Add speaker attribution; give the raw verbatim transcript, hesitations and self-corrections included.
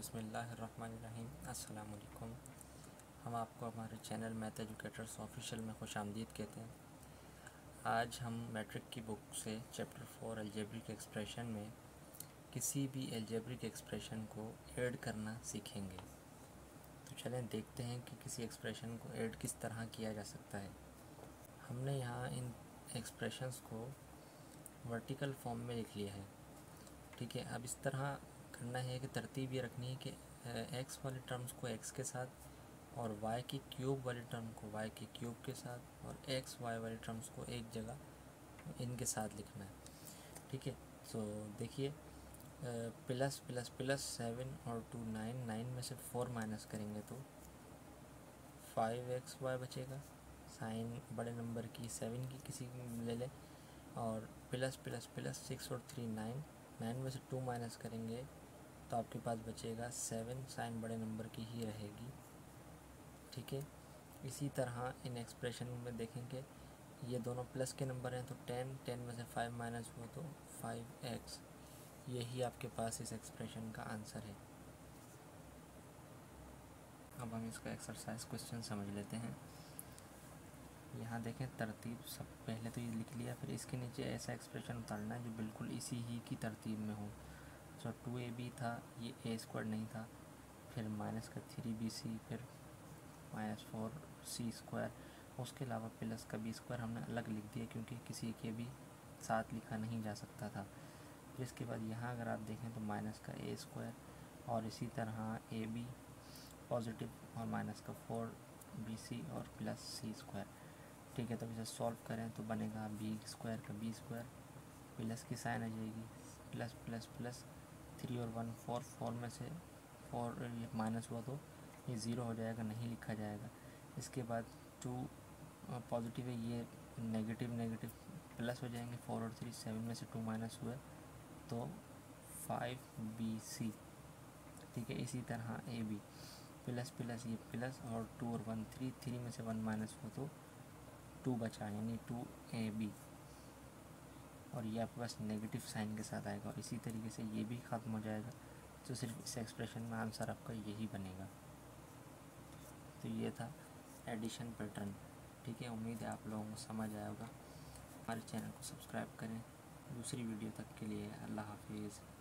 Speaker 1: बिस्मिल्लाहिर्रहमानिर्रहीम। अस्सलाम वालेकुम। हम आपको हमारे चैनल मैथ एजुकेटर्स ऑफिशियल में खुशामदीद कहते हैं। आज हम मैट्रिक की बुक से चैप्टर फोर अलजेब्रिक एक्सप्रेशन में किसी भी अलजेब्रिक एक्सप्रेशन को ऐड करना सीखेंगे। तो चलें देखते हैं कि किसी एक्सप्रेशन को ऐड किस तरह किया जा सकता है। हमने यहाँ इन एक्सप्रेशंस को वर्टिकल फॉर्म में लिख लिया है। ठीक है, अब इस तरह करना है कि तरतीब ये रखनी है कि एक्स वाले टर्म्स को एक्स के साथ और वाई की क्यूब वाले टर्म को वाई के क्यूब के साथ और एक्स वाई वाले टर्म्स को एक जगह इनके साथ लिखना है। ठीक है, तो देखिए प्लस प्लस प्लस सेवन और टू नाइन, नाइन में से फोर माइनस करेंगे तो फाइव एक्स वाई बचेगा। साइन बड़े नंबर की सेवन की किसी ले लें और प्लस प्लस प्लस सिक्स और थ्री नाइन, नाइन में से टू माइनस करेंगे तो आपके पास बचेगा सेवन, साइन बड़े नंबर की ही रहेगी। ठीक है, इसी तरह इन एक्सप्रेशन में देखेंगे ये दोनों प्लस के नंबर हैं तो टेन, टेन में से फाइव माइनस हुआ तो फाइव एक्स। यही आपके पास इस एक्सप्रेशन का आंसर है। अब हम इसका एक्सरसाइज क्वेश्चन समझ लेते हैं। यहाँ देखें तरतीब, सब पहले तो ये लिख लिया, फिर इसके नीचे ऐसा एक्सप्रेशन उतारना है जो बिल्कुल इसी ही की तरतीब में हो। तो टू ए बी था, ये ए स्क्वायर नहीं था, फिर माइनस का थ्री बी सी, फिर माइनस फोर सी स्क्वायर, उसके अलावा प्लस का बी स्क्वायर हमने अलग लिख दिया क्योंकि किसी के भी साथ लिखा नहीं जा सकता था। फिर इसके बाद यहाँ अगर आप देखें तो माइनस का ए स्क्वायर और इसी तरह ए बी पॉजिटिव और माइनस का फोर बी सी और प्लस सी स्क्वायर। ठीक है, तो इसे सॉल्व करें तो बनेगा बी स्क्वायर का बी स्क्वायर, प्लस की साइन आ जाएगी, प्लस प्लस प्लस थ्री और वन फोर, फोर में से फोर माइनस हुआ तो ये ज़ीरो हो जाएगा, नहीं लिखा जाएगा। इसके बाद टू पॉजिटिव है, ये नेगेटिव नेगेटिव प्लस हो जाएंगे, फोर और थ्री, सेवन में से टू माइनस हुआ तो फाइव बी सी। ठीक है, इसी तरह ए बी प्लस प्लस ये प्लस और टू और वन थ्री, थ्री में से वन माइनस हुआ तो टू बचा यानी टू ए बी, और ये आपके पास नेगेटिव साइन के साथ आएगा और इसी तरीके से ये भी ख़त्म हो जाएगा। तो सिर्फ इस एक्सप्रेशन में आंसर आपका यही बनेगा। तो ये था एडिशन पैटर्न। ठीक है, उम्मीद है आप लोगों को समझ आया होगा। हमारे चैनल को सब्सक्राइब करें। दूसरी वीडियो तक के लिए अल्लाह हाफिज़।